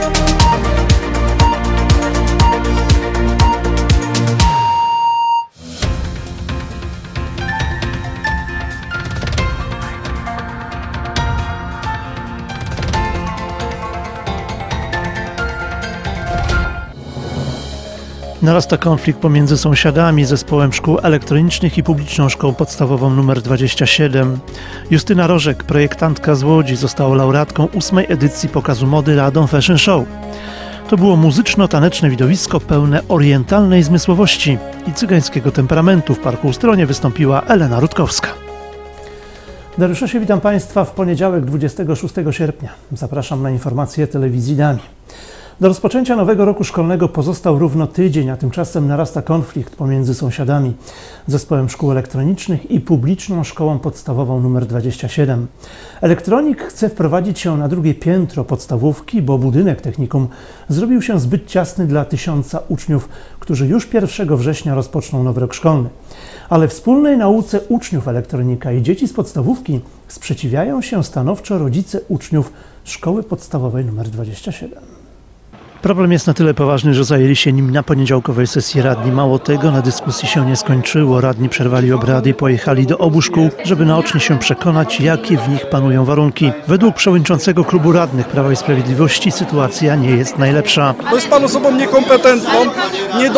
Narasta konflikt pomiędzy sąsiadami, zespołem szkół elektronicznych i publiczną szkołą podstawową nr 27. Justyna Rożek, projektantka z Łodzi, została laureatką 8. edycji pokazu mody Radom Fashion Show. To było muzyczno-taneczne widowisko pełne orientalnej zmysłowości i cygańskiego temperamentu. W Parku Ustronie wystąpiła Elena Rutkowska. Dariusz Osie, witam Państwa w poniedziałek 26 sierpnia. Zapraszam na informacje telewizji Dami. Do rozpoczęcia nowego roku szkolnego pozostał równo tydzień, a tymczasem narasta konflikt pomiędzy sąsiadami, zespołem szkół elektronicznych i publiczną szkołą podstawową nr 27. Elektronik chce wprowadzić się na drugie piętro podstawówki, bo budynek technikum zrobił się zbyt ciasny dla 1000 uczniów, którzy już 1 września rozpoczną nowy rok szkolny. Ale wspólnej nauce uczniów elektronika i dzieci z podstawówki sprzeciwiają się stanowczo rodzice uczniów szkoły podstawowej nr 27. Problem jest na tyle poważny, że zajęli się nim na poniedziałkowej sesji radni. Mało tego, na dyskusji się nie skończyło. Radni przerwali obrady i pojechali do obu szkół, żeby naocznie się przekonać, jakie w nich panują warunki. Według przewodniczącego klubu radnych Prawa i Sprawiedliwości sytuacja nie jest najlepsza. To jest pan osobą niekompetentną. Nie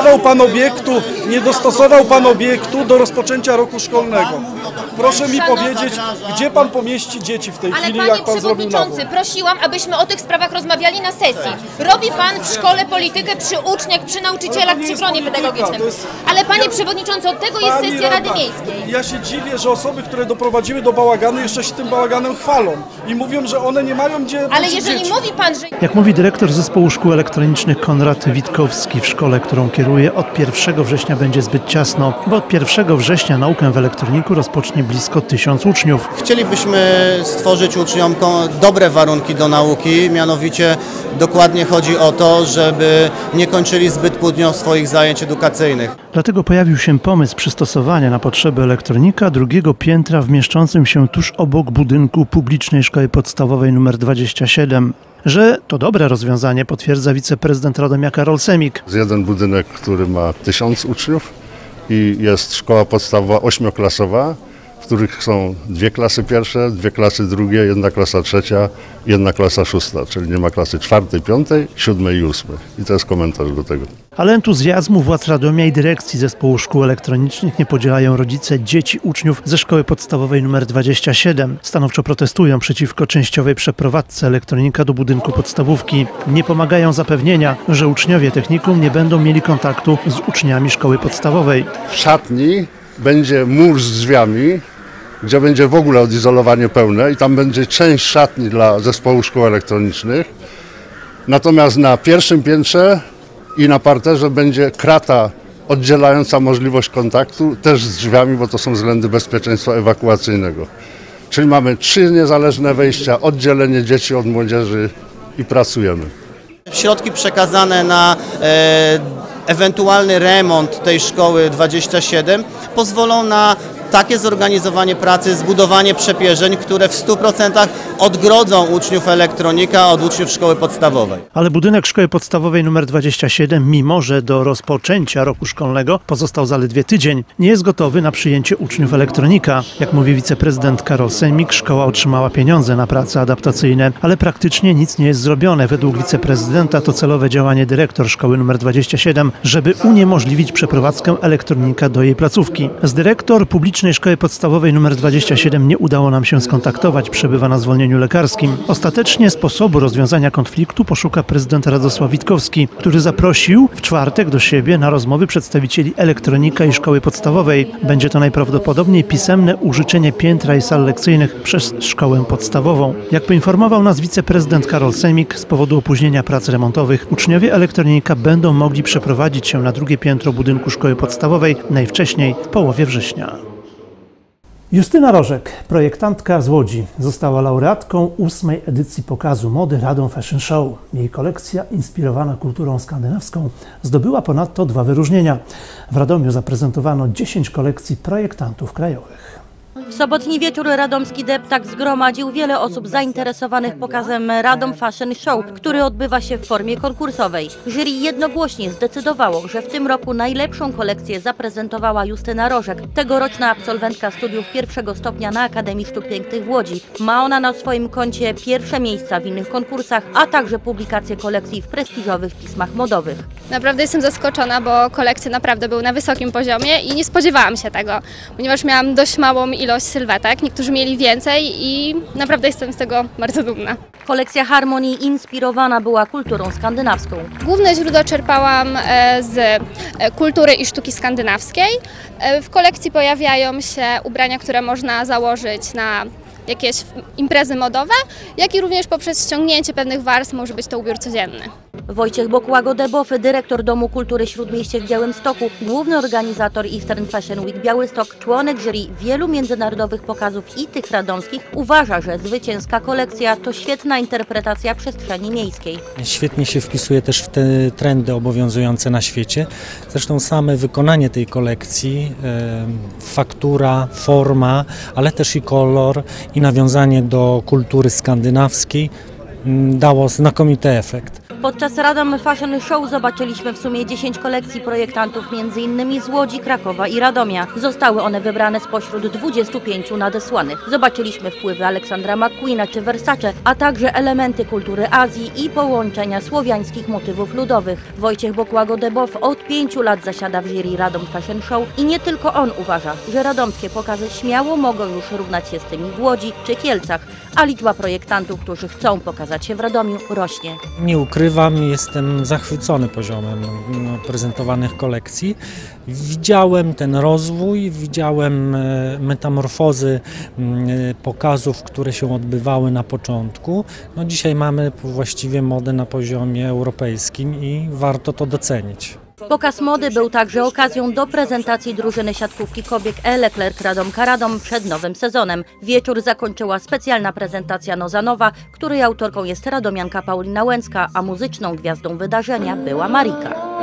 dostosował pan obiektu do rozpoczęcia roku szkolnego. Proszę mi powiedzieć, gdzie pan pomieści dzieci w tej chwili, jak pan zrobił nabór? Ale panie przewodniczący, prosiłam, abyśmy o tych sprawach rozmawiali na sesji. Robi pan w szkole politykę przy uczniach, przy nauczycielach, przy gronie pedagogicznym. Ale panie przewodniczący, od tego jest sesja Rady Miejskiej. Ja się dziwię, że osoby, które doprowadziły do bałaganu, jeszcze się tym bałaganem chwalą i mówią, że one nie mają gdzie. Ale jeżeli dzieci. Mówi pan, że... Jak mówi dyrektor zespołu szkół elektronicznych Konrad Witkowski, w szkole, którą kieruje, od 1 września będzie zbyt ciasno, bo od 1 września naukę w elektroniku rozpocznie blisko 1000 uczniów. Chcielibyśmy stworzyć uczniom dobre warunki do nauki, mianowicie dokładnie chodzi o to, żeby nie kończyli zbyt późno swoich zajęć edukacyjnych. Dlatego pojawił się pomysł przystosowania na potrzeby elektronika drugiego piętra w mieszczącym się tuż obok budynku publicznej szkoły podstawowej nr 27. Że to dobre rozwiązanie potwierdza wiceprezydent Radomia Karol Semik. Jest jeden budynek, który ma 1000 uczniów i jest szkoła podstawowa 8-klasowa, w których są 2 klasy pierwsze, 2 klasy drugie, 1 klasa trzecia, 1 klasa szósta, czyli nie ma klasy 4., 5., 7. i 8. I to jest komentarz do tego. Ale entuzjazmu władz Radomia i dyrekcji zespołu szkół elektronicznych nie podzielają rodzice dzieci uczniów ze szkoły podstawowej nr 27. Stanowczo protestują przeciwko częściowej przeprowadzce elektronika do budynku podstawówki. Nie pomagają zapewnienia, że uczniowie technikum nie będą mieli kontaktu z uczniami szkoły podstawowej. W szatni będzie mur z drzwiami, gdzie będzie w ogóle odizolowanie pełne i tam będzie część szatni dla zespołu szkół elektronicznych. Natomiast na pierwszym piętrze i na parterze będzie krata oddzielająca możliwość kontaktu, też z drzwiami, bo to są względy bezpieczeństwa ewakuacyjnego. Czyli mamy 3 niezależne wejścia, oddzielenie dzieci od młodzieży i pracujemy. Środki przekazane na ewentualny remont tej szkoły 27 pozwolą na takie zorganizowanie pracy, zbudowanie przepierzeń, które w 100% odgrodzą uczniów elektronika od uczniów szkoły podstawowej. Ale budynek szkoły podstawowej nr 27, mimo że do rozpoczęcia roku szkolnego pozostał zaledwie tydzień, nie jest gotowy na przyjęcie uczniów elektronika. Jak mówi wiceprezydent Karol Semik, szkoła otrzymała pieniądze na prace adaptacyjne, ale praktycznie nic nie jest zrobione. Według wiceprezydenta to celowe działanie dyrektor szkoły nr 27, żeby uniemożliwić przeprowadzkę elektronika do jej placówki. Z dyrektor publicznej Szkoły Podstawowej nr 27 nie udało nam się skontaktować, przebywa na zwolnieniu lekarskim. Ostatecznie sposobu rozwiązania konfliktu poszuka prezydent Radosław Witkowski, który zaprosił w czwartek do siebie na rozmowy przedstawicieli elektronika i szkoły podstawowej. Będzie to najprawdopodobniej pisemne użyczenie piętra i sal lekcyjnych przez szkołę podstawową. Jak poinformował nas wiceprezydent Karol Semik, z powodu opóźnienia prac remontowych uczniowie elektronika będą mogli przeprowadzić się na drugie piętro budynku szkoły podstawowej najwcześniej w połowie września. Justyna Rożek, projektantka z Łodzi, została laureatką 8. edycji pokazu mody Radom Fashion Show. Jej kolekcja, inspirowana kulturą skandynawską, zdobyła ponadto 2 wyróżnienia. W Radomiu zaprezentowano 10 kolekcji projektantów krajowych. W sobotni wieczór radomski deptak zgromadził wiele osób zainteresowanych pokazem Radom Fashion Show, który odbywa się w formie konkursowej. Jury jednogłośnie zdecydowało, że w tym roku najlepszą kolekcję zaprezentowała Justyna Rożek, tegoroczna absolwentka studiów pierwszego stopnia na Akademii Sztuk Pięknych w Łodzi. Ma ona na swoim koncie pierwsze miejsca w innych konkursach, a także publikacje kolekcji w prestiżowych pismach modowych. Naprawdę jestem zaskoczona, bo kolekcje naprawdę były na wysokim poziomie i nie spodziewałam się tego, ponieważ miałam dość małą ilość sylwetek, niektórzy mieli więcej i naprawdę jestem z tego bardzo dumna. Kolekcja Harmonii inspirowana była kulturą skandynawską. Główne źródła czerpałam z kultury i sztuki skandynawskiej. W kolekcji pojawiają się ubrania, które można założyć na jakieś imprezy modowe, jak i również poprzez ściągnięcie pewnych warstw może być to ubiór codzienny. Wojciech Bokłago-Debow, dyrektor Domu Kultury Śródmieście w Białymstoku, główny organizator Eastern Fashion Week Białystok, członek jury wielu międzynarodowych pokazów i tych radomskich, uważa, że zwycięska kolekcja to świetna interpretacja przestrzeni miejskiej. Świetnie się wpisuje też w te trendy obowiązujące na świecie. Zresztą same wykonanie tej kolekcji, faktura, forma, ale też i kolor i nawiązanie do kultury skandynawskiej dało znakomity efekt. Podczas Radom Fashion Show zobaczyliśmy w sumie 10 kolekcji projektantów, m.in. z Łodzi, Krakowa i Radomia. Zostały one wybrane spośród 25 nadesłanych. Zobaczyliśmy wpływy Aleksandra McQueena czy Versace, a także elementy kultury Azji i połączenia słowiańskich motywów ludowych. Wojciech Bokłago-Debow od 5 lat zasiada w jury Radom Fashion Show i nie tylko on uważa, że radomskie pokazy śmiało mogą już równać się z tymi w Łodzi czy Kielcach, a liczba projektantów, którzy chcą pokazać się w Radomiu, rośnie. Nie ukrywam, jestem zachwycony poziomem prezentowanych kolekcji. Widziałem ten rozwój, widziałem metamorfozy pokazów, które się odbywały na początku. No dzisiaj mamy właściwie modę na poziomie europejskim i warto to docenić. Pokaz mody był także okazją do prezentacji drużyny siatkówki kobiet Leclerc Radomka Radom przed nowym sezonem. Wieczór zakończyła specjalna prezentacja Nozanowa, której autorką jest radomianka Paulina Łęcka, a muzyczną gwiazdą wydarzenia była Marika.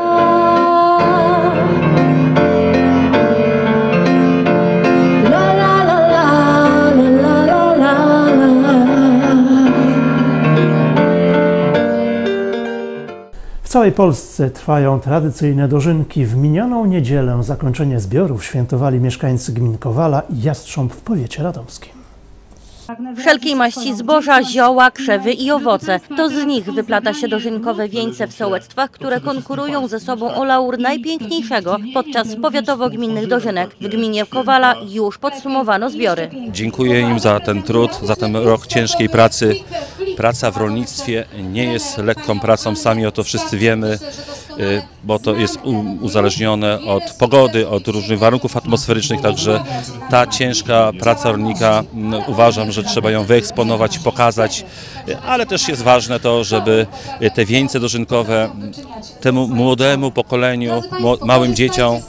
W całej Polsce trwają tradycyjne dożynki. W minioną niedzielę zakończenie zbiorów świętowali mieszkańcy gmin Kowala i Jastrząb w powiecie radomskim. Wszelkiej maści zboża, zioła, krzewy i owoce. To z nich wyplata się dożynkowe wieńce w sołectwach, które konkurują ze sobą o laur najpiękniejszego podczas powiatowo-gminnych dożynek. W gminie Kowala już podsumowano zbiory. Dziękuję im za ten trud, za ten rok ciężkiej pracy. Praca w rolnictwie nie jest lekką pracą, sami o to wszyscy wiemy, bo to jest uzależnione od pogody, od różnych warunków atmosferycznych, także ta ciężka praca rolnika, uważam, że trzeba ją wyeksponować, pokazać, ale też jest ważne to, żeby te wieńce dożynkowe temu młodemu pokoleniu, małym dzieciom,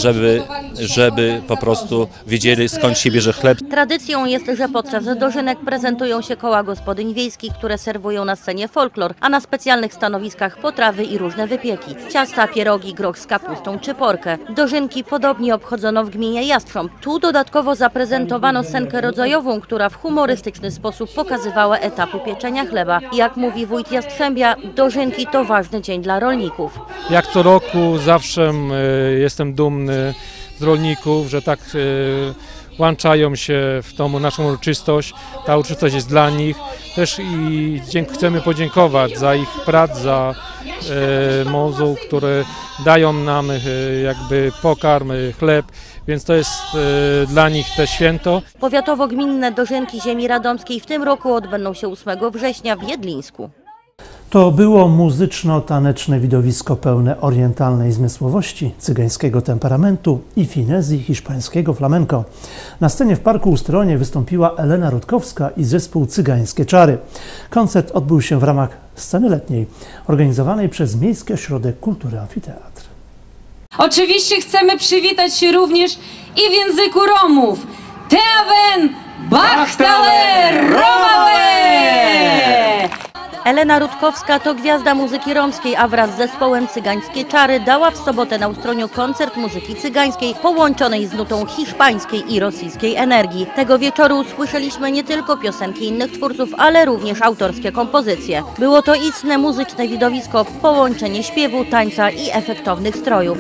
żeby po prostu wiedzieli, skąd się bierze chleb. Tradycją jest, że podczas dożynek prezentują się koła gospodyń wiejskich, które serwują na scenie folklor, a na specjalnych stanowiskach potrawy i różne wypieki. Ciasta, pierogi, groch z kapustą czy porkę. Dożynki podobnie obchodzono w gminie Jastrząb. Tu dodatkowo zaprezentowano scenkę rodzajową, która w humorystyczny sposób pokazywała etapy pieczenia chleba. Jak mówi wójt Jastrzębia, dożynki to ważny dzień dla rolników. Jak co roku zawsze jestem dumny z rolników, że tak włączają się w tą naszą uroczystość. Ta uroczystość jest dla nich. Też i chcemy podziękować za ich pracę, za mozu, które dają nam jakby pokarm, chleb, więc to jest dla nich też święto. Powiatowo-gminne dożynki ziemi radomskiej w tym roku odbędą się 8 września w Jedlińsku. To było muzyczno-taneczne widowisko pełne orientalnej zmysłowości, cygańskiego temperamentu i finezji hiszpańskiego flamenco. Na scenie w Parku Ustronie wystąpiła Elena Rutkowska i zespół Cygańskie Czary. Koncert odbył się w ramach sceny letniej, organizowanej przez Miejski Ośrodek Kultury Amfiteatr. Oczywiście chcemy przywitać się również i w języku Romów. Teaven Bachtale Romale! Elena Rutkowska to gwiazda muzyki romskiej, a wraz z zespołem Cygańskie Czary dała w sobotę na Ustroniu koncert muzyki cygańskiej połączonej z nutą hiszpańskiej i rosyjskiej energii. Tego wieczoru usłyszeliśmy nie tylko piosenki innych twórców, ale również autorskie kompozycje. Było to istne muzyczne widowisko, połączenie śpiewu, tańca i efektownych strojów.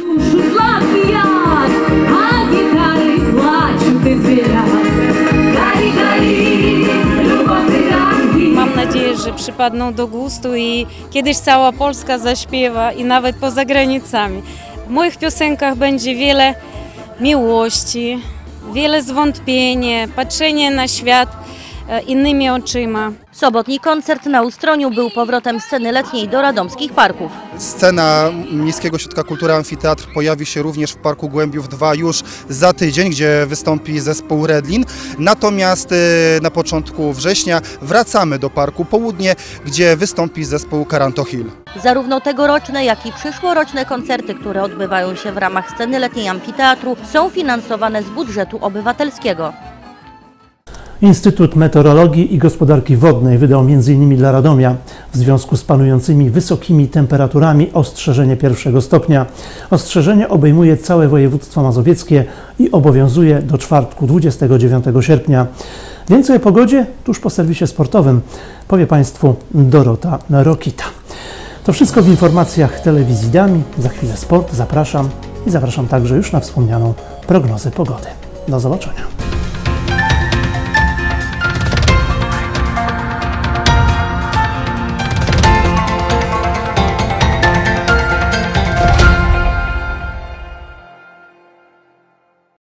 Mam nadzieję, że przypadną do gustu i kiedyś cała Polska zaśpiewa i nawet poza granicami. W moich piosenkach będzie wiele miłości, wiele zwątpienia, patrzenie na świat innymi oczyma. Sobotni koncert na Ustroniu był powrotem sceny letniej do radomskich parków. Scena Miejskiego Ośrodka Kultury Amfiteatr pojawi się również w Parku Głębiów 2 już za tydzień, gdzie wystąpi zespół Redlin. Natomiast na początku września wracamy do Parku Południe, gdzie wystąpi zespół Caranto Hill. Zarówno tegoroczne, jak i przyszłoroczne koncerty, które odbywają się w ramach sceny letniej amfiteatru, są finansowane z budżetu obywatelskiego. Instytut Meteorologii i Gospodarki Wodnej wydał m.in. dla Radomia w związku z panującymi wysokimi temperaturami ostrzeżenie 1. stopnia. Ostrzeżenie obejmuje całe województwo mazowieckie i obowiązuje do czwartku 29 sierpnia. Więcej o pogodzie tuż po serwisie sportowym powie Państwu Dorota Rokita. To wszystko w informacjach telewizji Dami. Za chwilę sport. Zapraszam i zapraszam także już na wspomnianą prognozę pogody. Do zobaczenia.